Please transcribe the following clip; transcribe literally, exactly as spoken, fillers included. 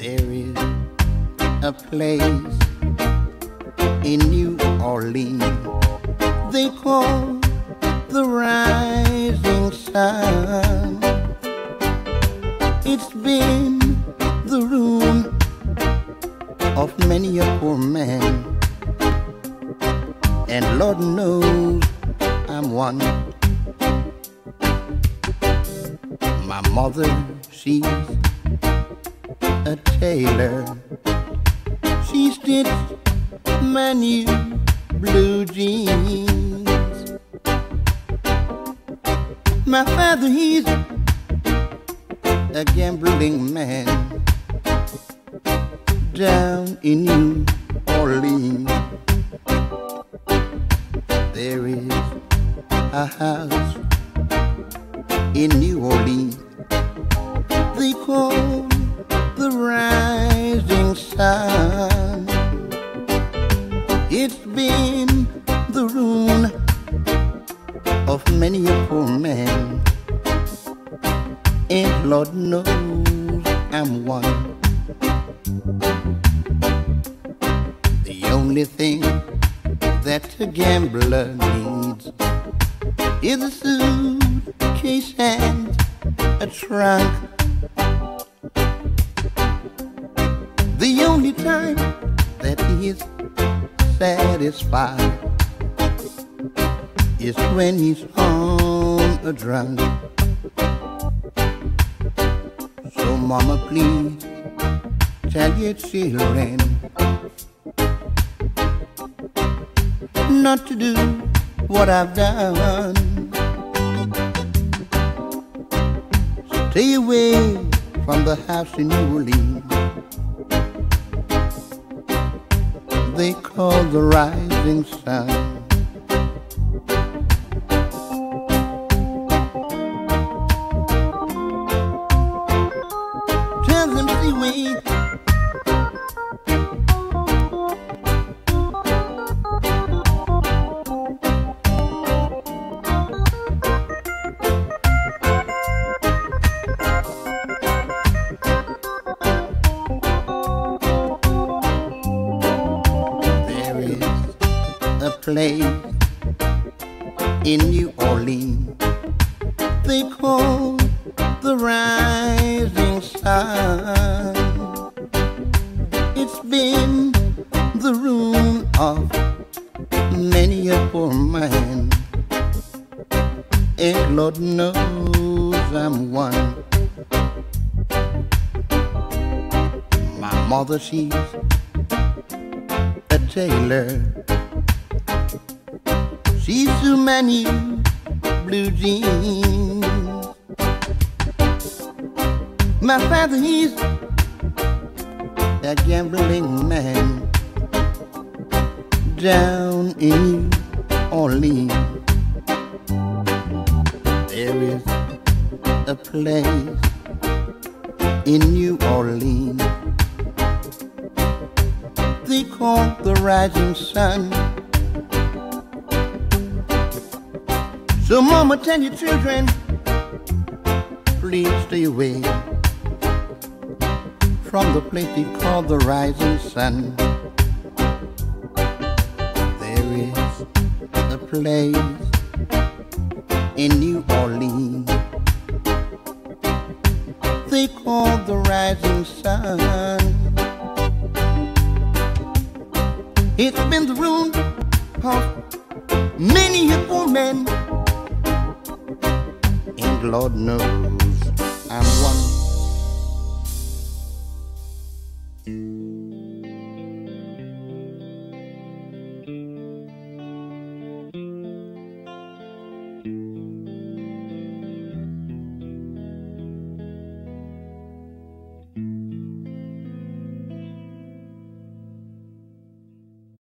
There is a place in New Orleans they call the Rising Sun. It's been the ruin of many a poor man, and Lord knows I'm one. My mother, she's a tailor. She stitched my new blue jeans. My father, he's a gambling man down in New Orleans. There is a house in New Orleans they call the Rising Sun. It's been the ruin of many a poor man, and Lord knows I'm one. The only thing that a gambler needs is a suitcase and a trunk. The only time that he is satisfied is when he's on a drunk. So mama, please tell your children not to do what I've done. Stay away from the house in New Orleans they call the Rising Sun. Tell them stay away. A place in New Orleans they call the Rising Sun. It's been the ruin of many a poor man, and Lord knows I'm one. My mother, she's a tailor. She's too many blue jeans. My father, he's a gambling man down in New Orleans. There is a place in New Orleans they call the Rising Sun. So mama, tell your children, please stay away from the place they call the Rising Sun. There is a place in New Orleans they call the Rising Sun. It's been the ruin of many a poor man, and Lord knows I'm one.